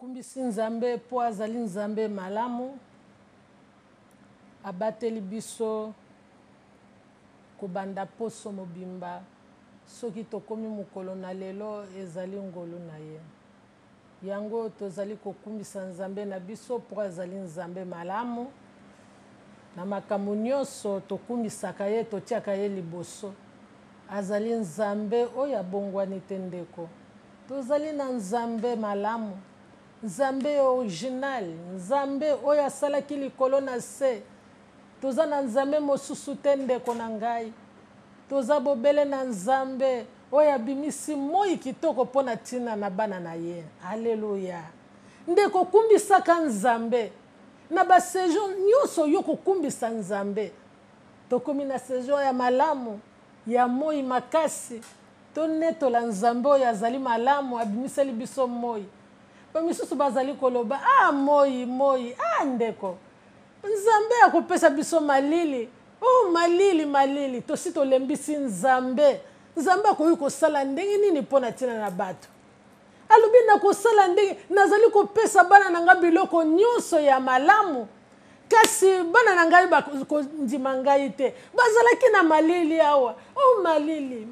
Tokumbisi nzambe po azali nzambe malamu abateli biso kobanda poso mobimba soki tokomi mokolo na lelo ezali ngolu na ye yango tozali kokumbisa nzambe na biso po azali nzambe malamu na makambo nyonso tokumbisaka ye totiaka ye liboso azali nzambe oyo abongwani te ndeko tozali na nzambe malamu nzambe original nzambe oyo asalaki likolo na se toza na nzambe mosusu te ndeko na ngai toza bobele na nzambe oyo abimisi moi kitoko mpo na ntina na bana na ye aleluya ndeko kumbisaka nzambe na basejour nyonso yo kokumbisa nzambe tokomi na sejour ya malamu ya moi makasi tonetola nzambe oyo azali malamu abimiseli biso moi bamisusu bazali koloba moi ndeko nzambe akopesa biso malili malili tosi tolembisi nzambe akoki kosala ndenge nini mpo na ntina na bato alobi na kosala ndenge nazali kopesa bana na ngai biloko nyonso ya malamu kasi bana na ngai bakondima ngai te bazalaki na malili awa malili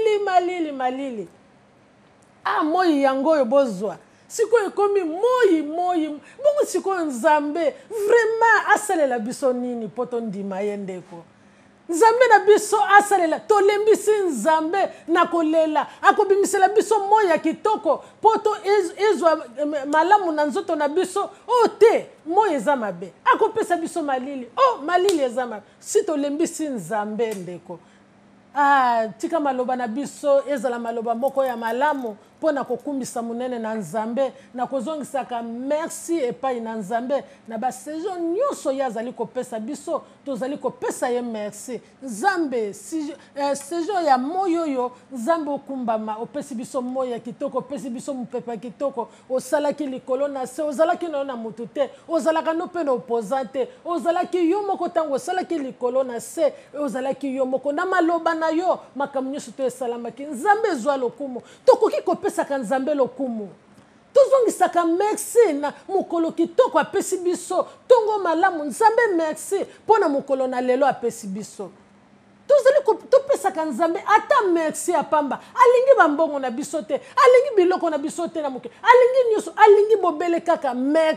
moi yango oyo bozwa sikoyo ekomi moi bongo sikoyo nzambe vraiment asalela biso nini mpo tondima ye ndeko nzambe na biso asalela tolembisi nzambe na kolela akobimisela biso moi ya kitoko mpo ezwa malamu na nzoto na biso te moi eza mabe akopesa biso malili malili eza mabe si tolembisi nzambe ndeko tika maloba na biso ezala maloba moko ya malamu mpo na kokumbisa monene na nzambe na kozongisaka merci epai na nzambe na basejour nyonso ye azali kopesa biso tozali kopesa ye merci nzambe sejour ya moi oyo nzambe okumbama opesi biso moi ya kitoko opesi biso mopepe ya kitoko osalaki likolo na se ozalaki na yo na motu te ozalaka no mpe na opposant te ozalaki yo moko ntango osalaki likolo na se ozalaki yo moko na maloba na yo makambo nyonso to esalamaki nzambe ezwa lokumu tokoki kopesaka nzambe lokumu tozongisaka merci na mokolo kitoko apesi biso tongo malamu nzambe merci mpo na mokolo na lelo apesi biso tozali topesaka nzambe ata merci ya pamba alingi bambongo na biso te alingi biloko na biso te na moke alingi nyonso alingi bobele kaka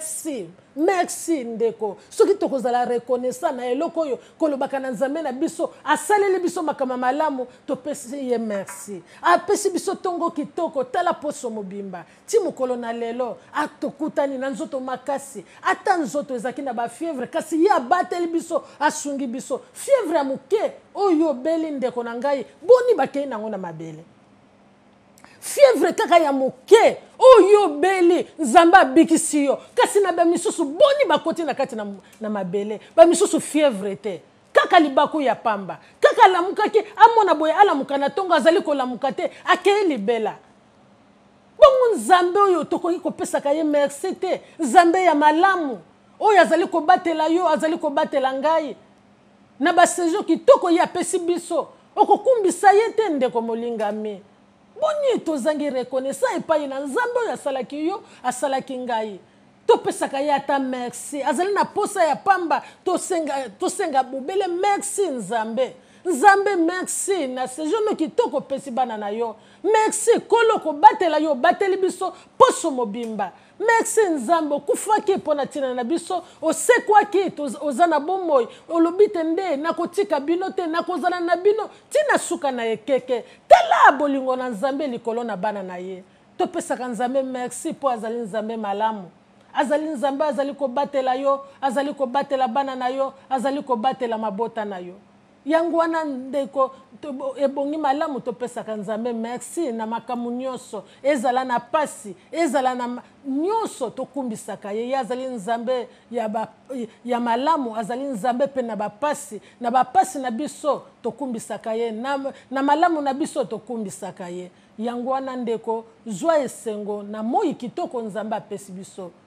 merci ndeko soki tokozala reconnaissant na eloko oyo kolobaka na nzambe na biso asaleli biso makambo malamu topesi ye merci apesi biso tongo kitoko tala poso mobimba ti mokolo na lelo atokutani na nzoto makasi ata nzoto ezaki na bafievre kasi ye abateli biso asungi biso fievre ya moke oyo beli ndeko na ngai boni bakei nango na mabele fievre kaka ya moke oyo beli nzambe abikisi yo kasi na bamisusu boni bakoti na kati na mabele bamisusu fievre te kaka libaku ya pamba kaka alamukaki amona boye alamuka na tongo azali kolamuka te akei libela bongo nzambe oyo tokoki kopesaka ye merci te nzambe ya malamu oyo azali kobatela yo azali kobatela ngai na basejour kitoko ye apesi biso okokumbisa ye te ndeko molingami boni tozangi reconnaissant epai na nzambe oyo asalaki yo asalaki ngai topesaka ye ata merci azali na posa ya pamba tosenga bobele merci nzambe merci na sejour no kitoko opesi bana na yo merci kolo kobatela yo bateli biso poso mobimba merci nzambe okufaki mpo na ntina na biso osekwaki oza na bomoi olobi te nde nakotika bino te nakozala na bino ntina suka na ekeke tala bolingo na nzambe likolo na bana na ye topesaka nzambe merci mpo azali nzambe malamu azali nzambe azali kobatela yo azali kobatela bana na yo azali kobatela mabota na yo yango wana ndeko ebongi malamu topesaka nzambe merci na makambo nyonso ezala na pasi ezala na nyonso tokumbisaka ye azali nzambe ya malamu azali nzambe pe na bapasi na biso tokumbisaka ye na malamu na biso tokumbisaka ye yango wana ndeko zwa esengo na moi kitoko nzambe apesi biso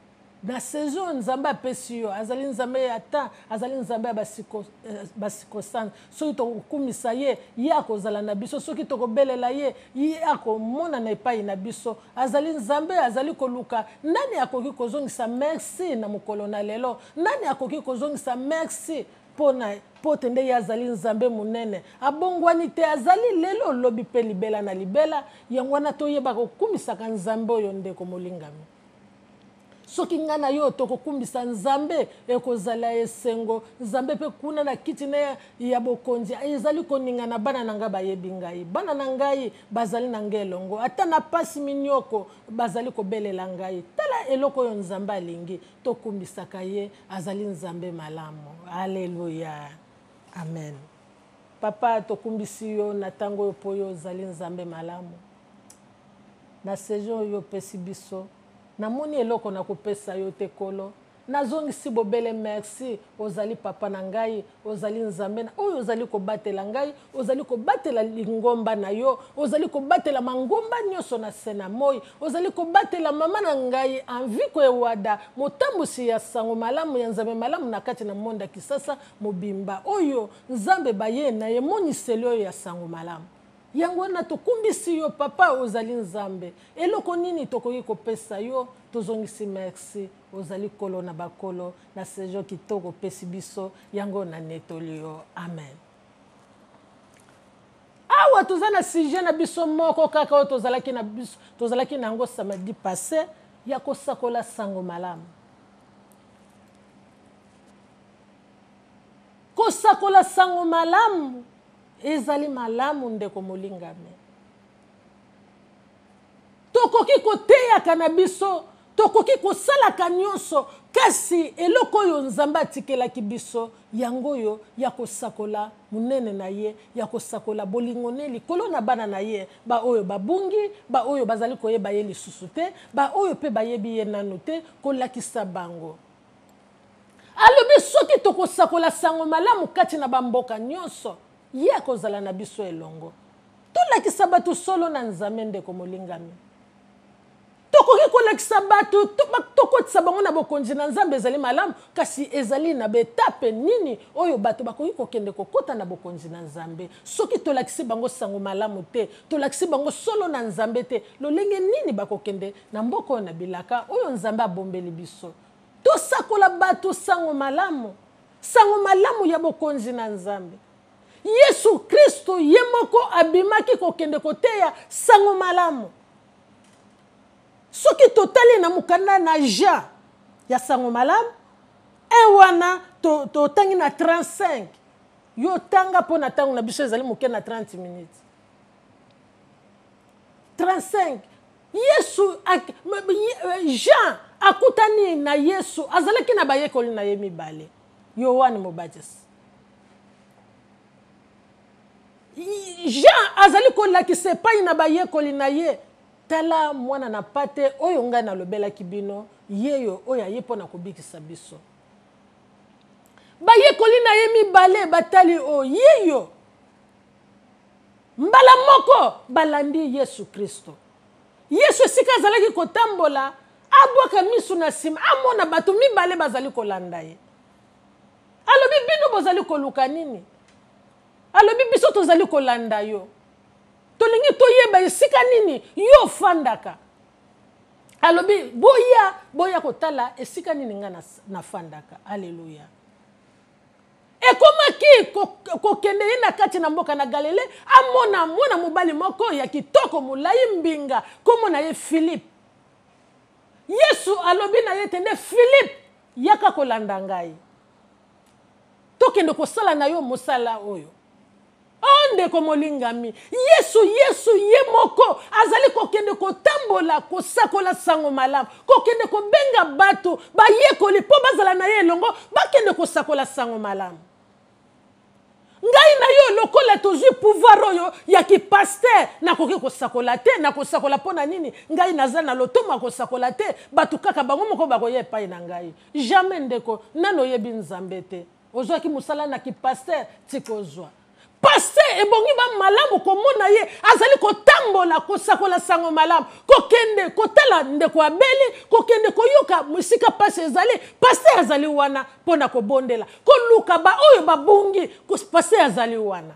na saison nzambe apesi yo azali nzambe ya temps azali nzambe ya basikosan soki tokumisa ye ye akozala na biso soki tokobelela ye ye akomona na epai na biso azali nzambe azali koluka nani akoki kozongisa merci na mokolo na lelo nani akoki kozongisa merci po tende ye azali nzambe munene abongwani te azali lelo lobi pe libela na libela yango wana toyeba kokumisaka nzambe oyo ndeko molingami soki nga na yo tokokumbisa nzambe ekozala esengo nzambe pe kuna na kiti na ya bokonzi ezali koninga na bana na nga bayebi ngai bana na ngai bazali na ngelongo ata na pasi minyoko bazali kobelela ngai tala eloko oyo nzambe alingi tokumbisaka ye azali nzambe malamu haleluya amen papa tokumbisi yo na tango yo po yo ozali nzambe malamu na saison yo pesi biso namoni eloko na kopesa yo te kolo nazongisi bobele merci ozali papa na ngai ozali nzambe na oyo ozali kobatela ngai ozali kobatela lingomba na yo ozali kobatela mangomba nyonso na sena moi ozali kobatela mama na ngai envie ko ewada motambusi ya sango malamu ya nzambe malamu na kati na monde kisasa mobimba oyo nzambe baye na ye moniseli oyo ya sango malamu yango na tokumbisi yo papa ozali nzambe eloko nini tokoki kopesa yo tozongisi merci ozali kolo na bakolo na sejo kitoko pesi biso yango na netoli yo amen awa tozana sujet na biso moko kaka oyo tozalaki na yango samedi passé ya kosakola sango malamu kosakola sango malamu ezali malamu ndeko molingame tokoki koteyaka na biso tokoki kosalaka nyonso kasi eloko oyo nzambe atikelaki biso yango oyo ya kosakola munene na ye ya kosakola bolingone likolo na bana na ye ba oyo babungi ba oyo bazali koyeba ye lisusu te ba oyo pe bayebi ye nanu te kolakisa bango alobi soki tokosakola sango malamu kati na bamboka nyonso ye akozala na biso elongo tolakisa bato solo na nzambe ndeko molingami tokoki kolakisa bato tokotisa bango na bokonzi na nzambe ezali malamu kasi ezali na betape nini oyo bato bakoki kokende kokota na bokonzi na nzambe soki tolakisi bango sango malamu te tolakisi bango solo na nzambe te lolenge nini bakokende na mboka oyo na bilaka oyo nzambe abombeli biso tosakola bato sango malamu ya bokonzi na nzambe Yesu Kristo ye moko abimaki kokende koteya sango malamu soki totali na mukanda na Jean ya sango malamu ewana totangi na 35 yo tanga po na tango na biso ezali muke na 30 minutes 35 Yesu Jean akutani na Yesu azalaki na bayekoli na ye mibale Yohane Mobatizi Jean azali kolakisa epai na bayekoli na ye tala mwana na pate oyo ngai nalobelaki bino yeyo oyo aye mpo na kobikisa biso bayekoli na ye mibale batali o yeyo mbala moko balandi Yesu Kristo Yesu esika azalaki kotambola abwaka misu na nsima amona bato mibale bazali kolanda ye alobi bino bozali koluka nini alobi biso tozali kolanda yo tolingi toyeba esika nini yo fandaka alobi boya kotala esika nini nga na fandaka haleluya ekomaki kokende ye na kati na mboka na Galile amona mwana mobali moko ya kitoko molai mbinga komona ye Philippe Yesu alobi na ye tende Philippe yaka kolanda ngai tokende kosala na yo mosala oyo onde komolingami Yesu ye moko azali kokende kotambola kosakola sango malamu kokende kobenga bato bayekoli po bazala na ye elongo bakende kosakola sango malamu ngai na yo lokola tozwi pouvoir oyo ya ki pasteur nakoki kosakola te nakosakola pona nini ngai naza na lotomo kosakola te bato kaka bango moko bakoye epai na ngai jamais ndeko nano yebi nzambe te ozwaki musala na ki pasteur tikozwa pasteur ebongi ba malamu komona ye azali kotambola kosakola sango malamu kokende kotala ndeko abeli kokende koyoka musika pasi ezali pasteur azali wana pona kobondela koluka ba oyo babungi pasteur azali wana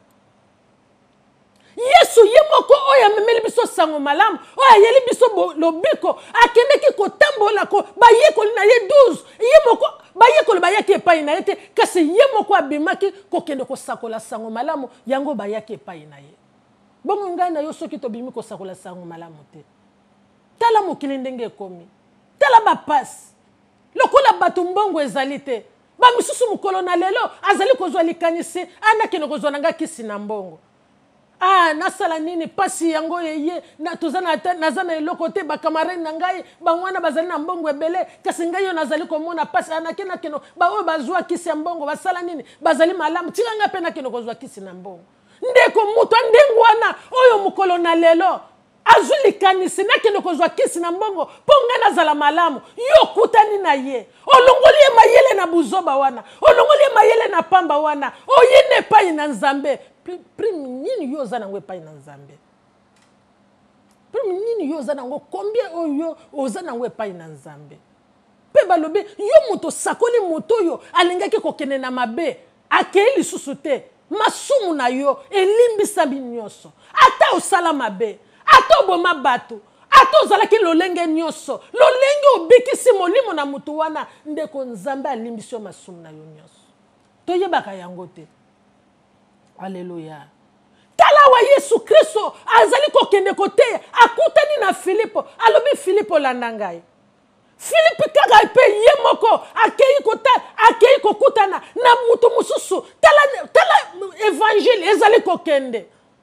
Yesu yemoko oyo amemeli biso sango malamu oyo ayeli biso lobiko akendeki kotambola ko bayekoli na ye 12 yemoko bayekoli bayaki epai na ye te kasi yemoko abimaki kokende kosakola sango malamu yango bayaki epai na ye bongo ngai na yo soki tobimi kosakola sango malamu te tala mokili ndenge ekomi tala bapasi lokola bato mbongo ezali te bamisusu mokolo na lelo azali kozwa likanisi anakende kozwa na nga kisi na mbongo nasala nini pasi yango yeye na tozana nazana eloko te bakamarene na ngai bangwana bazali na mbongo ebele kasi ngai yo nazali komona pasi anakena keno oyo bazwa kisi ya mbongo basala nini bazali malamu tika nga pe nakeno kozwa kisi na mbongo ndeko mutu ndengu wana oyo mokolo na lelo azulikanisi nakeno kozwa kisi na mbongo mpo ngai nazala malamu yo kutani na ye olongoli ye mayele na buzoba wana olongoli ye mayele na pamba wana oyine epai na Nzambe prime nini yo oza nango epai na Nzambe prime nini yo oza nango combien oyo oza nango epai na Nzambe mpe balobi yo moto sakoli moto oyo alingaki kokende na mabe akei lisusu te masumu na yo elimbisami nyonso ata osala mabe ata oboma bato ata ozalaki lolenge nyonso lolenge obikisi molimo na mutu wana ndeko Nzambe alimbisi yo masumu na yo nyonso toyebaka yango te. Alléluia. Tala wa Yesu Kristo azali kokende kote akutani na Filipo alobi Filipo landangai Filipo kaka pe yemoko akei kokutana na mutu mususu tala évangile ezali kokende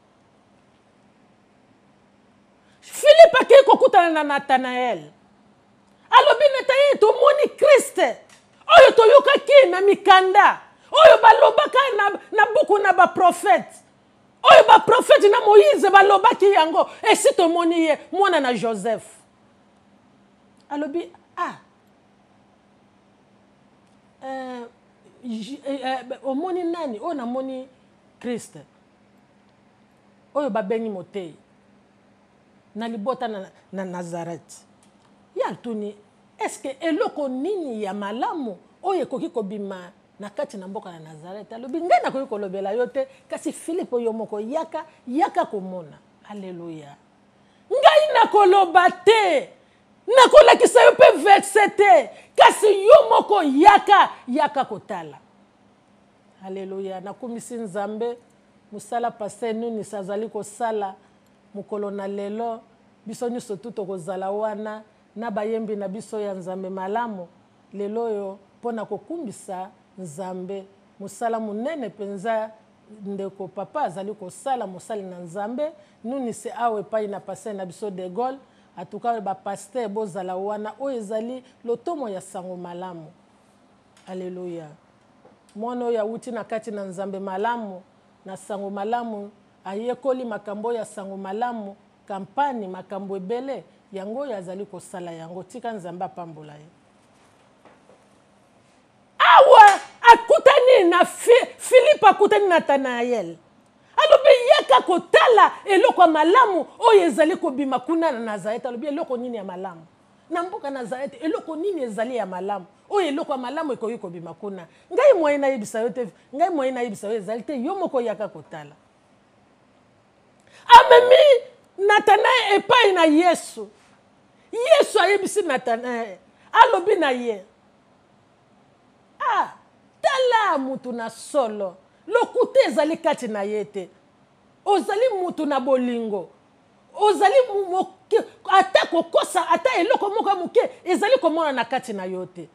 Filipo akei kokutana na Nathanael alobi Nathanael tomoni Kriste oyo toyokaki na mikanda oyo balobaka na buku na ba prophète oyo ba prophète na Moïse balobaki yango esi tomoni ye mwana na Joseph alobi omoni nani oyo namoni Christ oyo babengi motei na libota na Nazareth ya tuni est-ce que eloko nini ya malamu oyo ekoki kobima na kati na mboka na Nazareth alobi ngai nakoki kolobela yo te kasi Filipo yo moko yaka komona. Alléluia. Ngai nakoloba te nakolakisa yo pe verse te kasi yo moko yaka kotala. Alléluia. Nakumisi Nzambe musala passer nuni sazali kosala mukolo na lelo biso nyuso tuto kozala wana na bayembi na biso ya Nzambe malamu lelo yo pona kokumbisa Nzambe musala munene penza ndeko papa azali kosala musali na Nzambe nuni se awe pai na passer na biso de Gaulle atuka ba pasteur bozala wana o ezali lotomo ya sango malamu. Alléluia. Mwana ya uti na kati na Nzambe malamu na sango malamu ayekoli makambo ya sango malamu kampani makambo ebele yango yazali kosala yango tika Nzambe apambola ye. Awa akutani na Philippe akutani na Nathanael alobi yaka kotala eloko malamu oyo ezali kobima kuna na Nazareth alobi eloko nini ya malamu na mboka Nazareth eloko nini ezali ya malamu oyo eloko ya malamu ekoki kobima kuna ngai moye na yebisa yo te ngai moye na yebisa yo ezali te yo moko yaka kotala amemi Nathanael epai na Yesu ayebisi Nathanael alobi na ye tala mutu na solo lokute ezali kati na yete ozali mutu na bolingo ozali ata kokosa ata eloko moko muke ezali komona na kati na yote.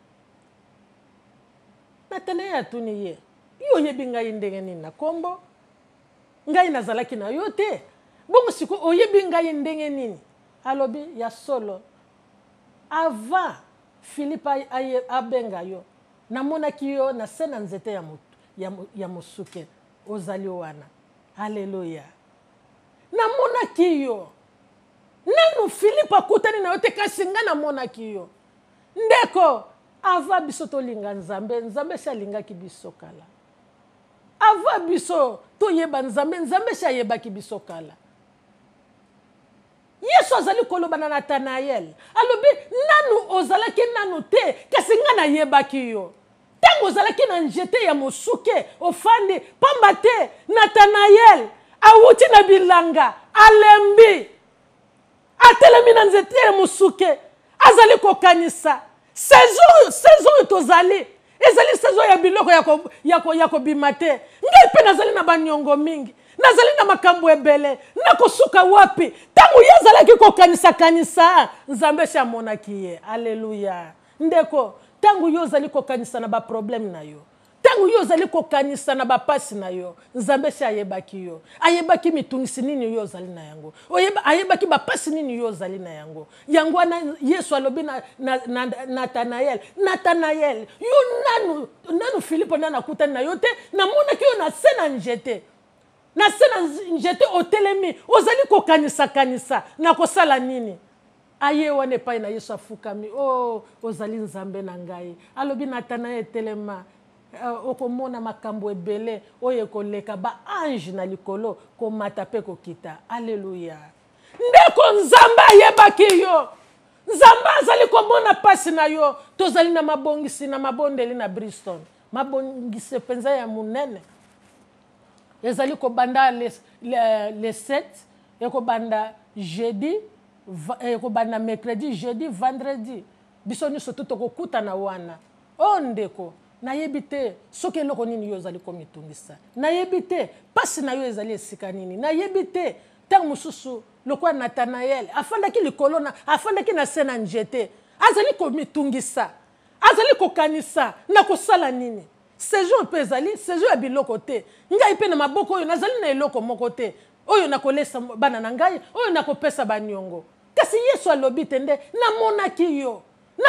Nathanael atuni ye yo yebi ngai ndenge nini na kombo ngai nazalaki na yote bongo siko oyebi ngai ndenge nini alobi ya solo avant Philippe abenga yo namonaki yo na sena nzete ya musuke ozali wana. Alléluia. Namonaki yo nanu Philippe akutani na yote kasi nga namonaki yo ndeko ava biso tolinga Nzambe Nzambe salingaki biso kala avant biso to yeba nzambe nzambe sha yeba ki biso kala Yesu azali koloba na Nathanael alobi nanu ozalaki nanu te kasi nga na yebaki yo tango ozalaki na njete ya mosuke ofandi pamba te Nathanael awuti na bilanga alembi atelemi na nzete ya mosuke azali kokanisa saison tozali ezali saison ya biloko ya kobima te ngai pe nazali na banyongo mingi nazali na makambo ebele nakosuka wapi tango ye azalaki kokanisa nzambe sha monaki ye alleluya ndeko tango yo ozali kokanisa na baproblème na yo tango yo ozali kokanisa na bapasi na yo nzambe sha ayebaki yo ayebaki mitungisi nini yo ozali na yango ayebaki bapasi nini yo ozali na yango yango wana Yesu alobi na Nathanael yo nanu Filipo nana kutani na yo te namonaki yo na se na njete otelemi ozali kokanisa na kosala nini aye wane pai na Yesu afukami ozali nzambe na ngai alobi Nathanael telema okomona makambo ebele oye koleka ba ange na likolo komata pe kokita alleluya ndeko nzambe ayebaki yo nzambe azali komona pasi na yo tozali na mabongisi na mabondeli na Bristol mabongisi penza ya munene ezali kobanda les 7 ekobanda jeudi ekobanda mercredi jeudi vendredi biso nyonso tokokuta na wana ndeko nayebi te soki eloko nini yo ozali komitungisa nayebi te pasi na yo ezali esika nini nayebi te ntango mosusu lokola Nathanael afandaki likolo afandaki na se na njete azali komitungisa azali kokanisa na kosala nini saison mpe ezali saison ya biloko te ngai mpe na maboko oyo nazali na eloko moko te oyo nakolesa bana na ngai oyo nakopesa baniongo kasi Yesu alobi te nde namonaki yo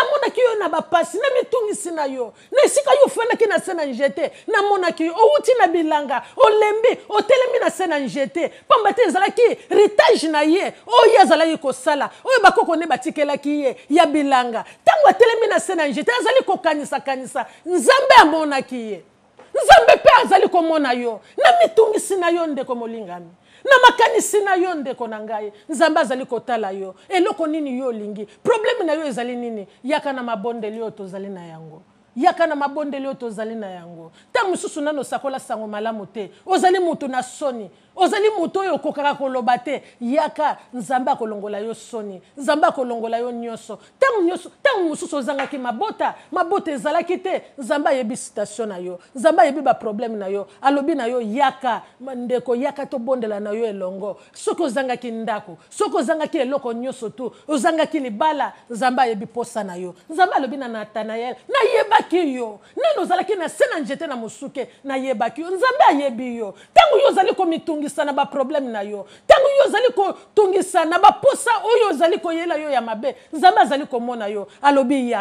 na bapasi na mitungisi na yo na esika yo ofandaki na se na njete namonaki yo outi na bilanga olembi otelemi na se na njete pamba te ezalaki ritage na ye oyo azalaki kosala oyo bakoko ne batikelaki ye ya bilanga ntango atelemi na se na njete azali kokanisa nzambe amonaki ye nzambe pe azali komona yo na mitungisi na yo ndeko molingami na makanisi na yo ndeko na ngai nzambe azali kotala yo eloko nini yo lingi problème na yo ezali nini yaka na mabondeli yo tozali na yango yaka na mabondeli yo tozali na yango ta mususu nano sakola sango malamu te ozali mutu na soni ozali mutu oyo okokaka koloba te yaka nzambe akolongola yo soni nzambe akolongola yo nyonso tango mususu ozangaki mabota ezalaki te nzambe ayebi situation na yo nzambe ayebi baproblème na yo alobi na yo yaka ndeko yaka tobondela na yo elongo soki ozangaki ndako soki ozangaki eloko nyonso tu ozangaki libala nzambe ayebi posa na yo nzambe alobi na Nathanael nayebaki yo nano ozalaki na se na njete na mosuke nayebaki yo nzambe ayebi yo tango yo ozali komitungisa na baproblème na yo tango yo ozali kotungisa na baposa oyo ozali koyela yo ya mabe nzambe azali komona yo alobi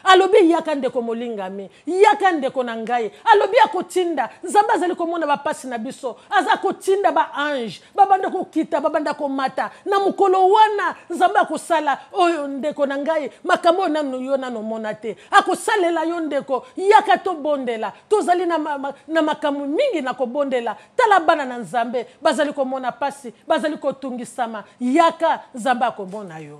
yaka ndeko molingami yaka ndeko na ngai alobi akotinda nzambe azali komona bapasi na biso aza kotinda ba ange babanda kokita babanda komata na mukolo wana nzambe akosala oyo ndeko na ngai makambo nanu yo nano mona te akosalela yo ndeko yaka tobondela tozali na makambo mingi na kobondela tala bana na nzambe bazali komona pasi bazali kotungisama yaka nzambe akomona yo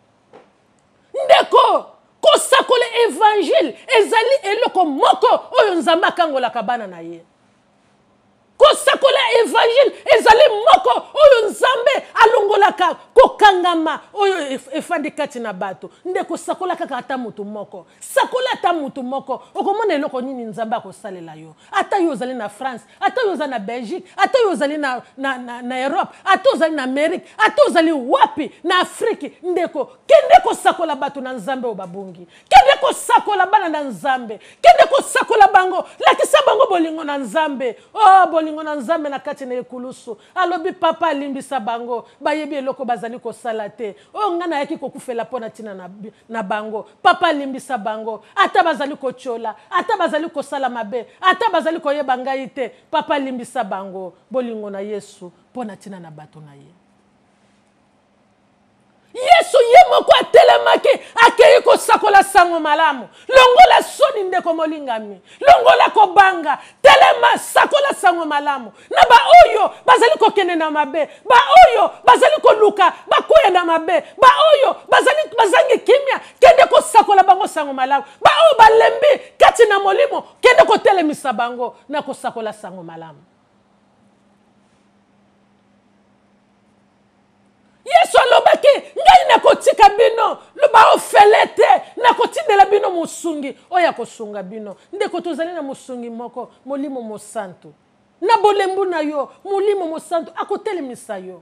ndeko kosakola évangile ezali eloko moko oyo nzambe akangolaka bana na ye kosakola évangile ezali moko oyo nzambe alongolaka kokangama oyo efandi kati na bato ndeko sakola kaka ata mutu moko sakola ata mutu moko okomona eloko nini nzambe akosalela yo ata yo ozali na France ata yo ozali na Belgique ata yo ozali na Europe ata ozali na Amerique ata ozali wapi na Afrique ndeko kende kosakola bato na nzambe obabungi kende kosakola bana na nzambe kende kosakola bango lakisa bango bolingo na nzambe bolingo na nzambe na kati na ekulusu alobi papa alimbisa bango bayebi eloko bazali kosala te ngana yaki kokufela pona tina na bango papa alimbisa bango ata bazali kochola ata bazali kosala mabe ata bazali koyeba ngai te papa alimbisa bango bolingo na Yesu pona tina na bato na ye Yesu ye moko atele telemaki akei kosakola sango malamu longola soni ndeko molingami longola kobanga telema sakola sango malamu na ba oyo bazali kokende na mabe ba oyo bazali koluka bakoya na mabe ba oyo bazangi kimia kende kosakola bango sango malamu ba oyo balembi kati na molimo kende kotelemisa bango na kosakola sango malamu. Yesu alobaki ngai nakotika bino loba ofelete nakotindela bino musungi oya kosunga bino ndeko tozali na musungi moko molimo mosantu na bolembu na yo molimo mosantu akotelemisa yo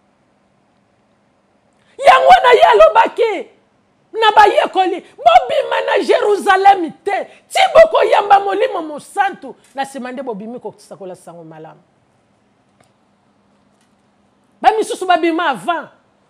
yango na ye alobaki na bayekoli bobima na Jerusalem te ti boko yamba molimo mosantu na nsima nde bobimi kosakola sango malamu. Bamisusu babima avant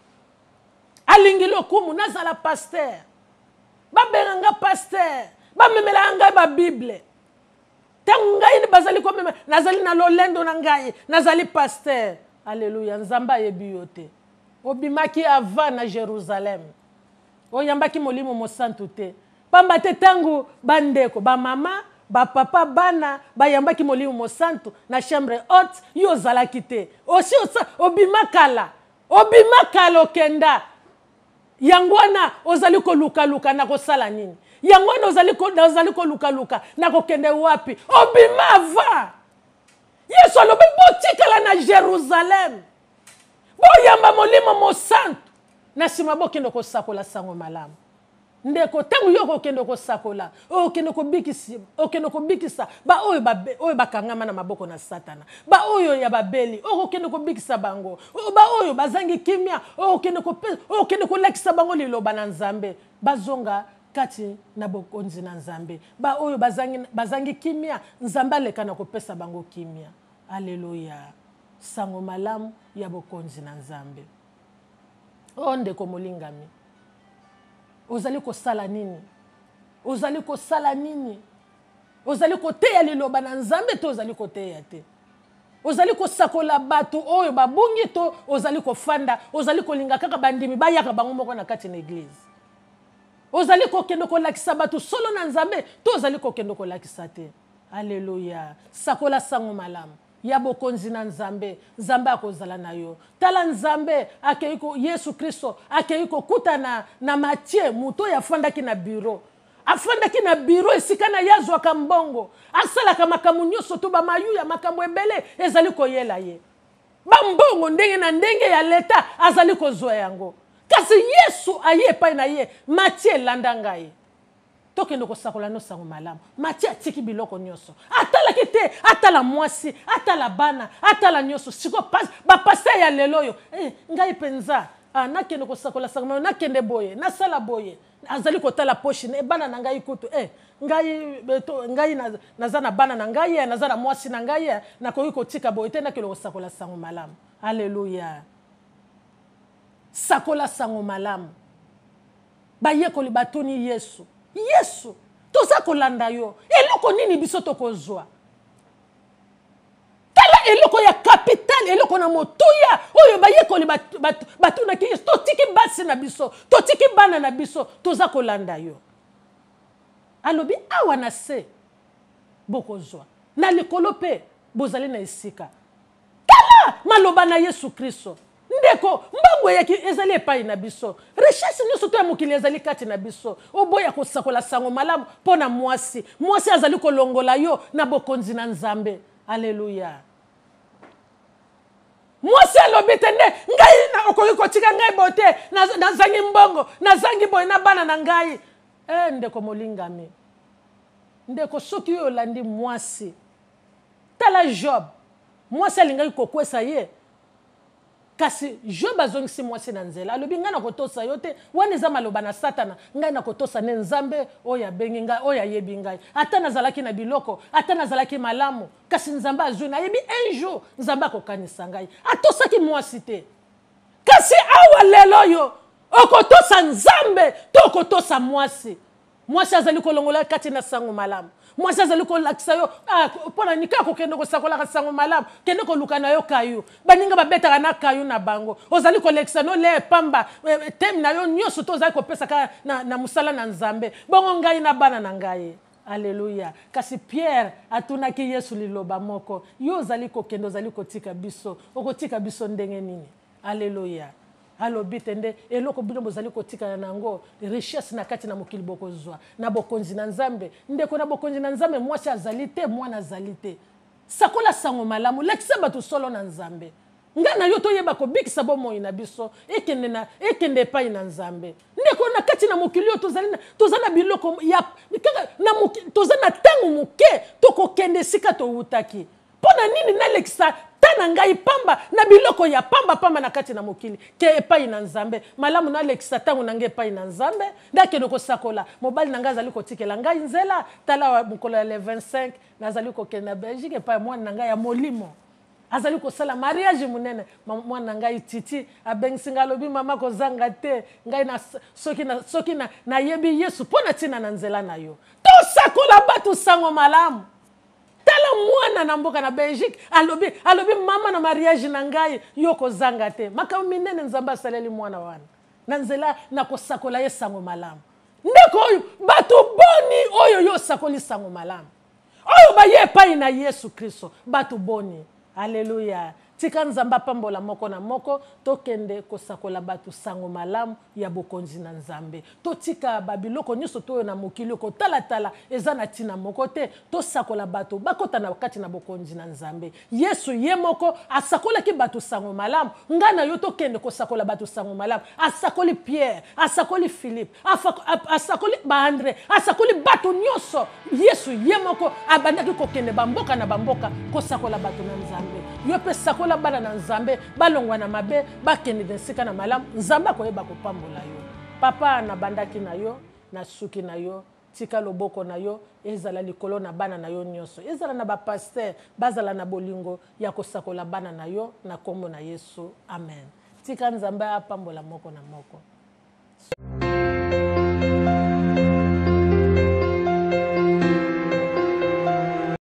alingi lokumu nazala pasteur babenga pasteur bamemela ngai ba bible tangu ngai bazali ko mema nazali na lolendo na ngai nazali pasteur. Alléluia. Nzamba yebi yote obimaki avant na Jerusalem oyambaki molimo mosantu te pamba te tangu bandeko ba mama ba papa bana bayambaki molimo mosantu na chambre haute yo zalaki te aussi obimakala okenda yangwana ozali ko luka na kosala nini yangwana ozali ko luka na kokende wapi obimava Yesu alobi botikala na Jerusalem boyamba molimo mosantu na sima bokende kosakola sango malamu ndeko tangu yo kokende kosakola okende kobikisa ba oyo bakangama na maboko na Satana ba oyo ya babeli okende kobikisa bango ba oyo bazangi kimia okende kolakisa bango liloba na Nzambe bazonga kati na bokonzi na Nzambe ba oyo bazangi kimia Nzambe aleka na kopesa bango kimia. Alléluia. Sango malamu ya bokonzi na Nzambe. Ndeko molingami ozali kosala nini ozali kosala nini ozali koteya liloba na Nzambe to ozali koteya te ozali kosakola bato oyo babungi to ozali kofanda ozali kolinga kaka bandimi bayaka bango moko na kati na église ozali kokende kolakisa bato solo na Nzambe to ozali kokende kolakisa te. Alléluia. Sakola sango malamu ya bokonzi na Nzambe Nzambe akozala na yo tala Nzambe akeiko Yesu Kristo akeiko kutana na Matthieu muto yafandaki na bureau afandaki na bureau esika na yazwa kambongo asalaka makambo nyonso to bamayu ya makambo ebele ezali koyela ye bambongo ndenge na ndenge ya leta azali kozwa yango kasi Yesu aye epai na ye Matthieu landa ngai tokende kosakola no sango malamu Matthieu atiki biloko nyonso atalaki te atala mwasi atala bana atala nyonso siko ba pasteur ya lelo yo ngai penza nakende kosakola sango malamu nakende boye nasala boye azali kotala poche ne bana na ngai kutu ngai nazana bana na ngai nazana mwasi na ngai na koyi kotika boye te nakende kosakola sango malamu. Alléluia. Sakola sango malamu bayekoli batoni Yesu toza kolanda yo eloko nini biso tokozwa tala eloko ya capital eloko na motuya oyo bayekoli batuna ki Yesu totiki basi na biso totiki bana na biso toza kolanda yo alobi awa na se bokozwa na likolo pe bozali na esika tala maloba na Yesu Kristo ndeko mbango yaki ezali epai na biso recherche nyonso to ya mokili ezali kati na biso oboya kosakola sango malamu pona mwasi azali kolongola yo na bokonzi na Nzambe. Alléluia. Mwasi alobi te nde ngai na okoki kotika ngai bote nazangi mbongo nazangi boye na bana na ngai ndeko molingami ndeko soki oyo olandi mwasi tala Job mwasi alingaki kokwesa ye kasi Job azongisi mwasi na nzela alobi ngai na kotosa yo te wana eza maloba na Satana ngai na kotosa ne Nzambe oyo abengi ngai oyo ayebi ngai ata nazalaki na biloko ata nazalaki malamu kasi Nzambe azwi na yebi un jour Nzambe akokanisa ngai atosaki mwasi te kasi awa lelo yo okotosa Nzambe to okotosa mwasi mwasi azali kolongola kati na sango malamu mwasi azali kolakisa yo pona nika kokende kosakola sango malamu kende koluka na yo kayu baninga babetaka na kayu na bango ozali kolekisa no le pamba tem na yo nyonso to ozali kopesa ka na musala na Nzambe bongo ngai na bana na ngai. Alléluia. Kasi Pierre atunaki Yesu liloba moko yo ozali kokende ozali kotika biso okotika biso ndenge nini. Alléluia. Alobi tende eloko bino bozali kotika nango richesse na kati na mokili bokozwa na bokonzi na Nzambe ndeko na bokonzi na Nzambe mwasi azali te mwana azali te sakola sango malamu lekisa bato solo na Nzambe ngana yo toyeba ko bikisa bomoi na biso ekende pa ina Nzambe ndeko na kati na mokili yo tozana biloko ya na tozana tangu muke tokokende sika to utaki pona nini na lekisa tana ngai pamba na biloko ya pamba na kati na mokili ke epai na Nzambe malamu na lekisa tangu na ngai epai na Nzambe ndake ndoko sakola mobali na ngai azali kotikela ngai nzela tala mokolo ya le 25 nazali kokende na Belgique epai mwana na ngai ya molimo azali kosala mariage munene mwana na ngai titi abengisinga alobi mama kozanga te ngai na soki na yebi Yesu pona tina na nzela na yo to sakola batu sango malamu. Tala mwana na mboka na Belgique alobi mama na mariage na ngai yoko zanga te makambo minene Nzambe asaleli mwana wana na nzela na kosakola ye sango malamu ndeko oyo bato boni oyo yo sakoli sango malamu oyo baye pai na Yesu Kristo bato boni. Alléluia. Tika Nzambe pambola moko na moko tokende kosakola batu sango malamu ya bokonzi na Nzambe to tika babiloko nyuso to na mokili ko tala eza na tina moko te to sakola batu bakota na kati na bokonzi na Nzambe Yesu ye moko asakola ki batu sango malamu ngana yo tokende kosakola batu sango malamu asakoli Pierre asakoli Philippe asakoli André asakoli batu nyuso Yesu ye moko abandaki kokende bamboka na bamboka kosakola batu na Nzambe yo pe sakola bana na Nzambe balongwa na mabe bakende desika na malamu Nzambe akoyeba kopambola yo papa na bandaki na yo na suki na yo tika loboko na yo ezala likolo na bana na yo nyonso ezala na ba pasteur bazala na bolingo ya kosakola bana na yo na kombo na Yesu amen tika Nzambe apambola moko na moko.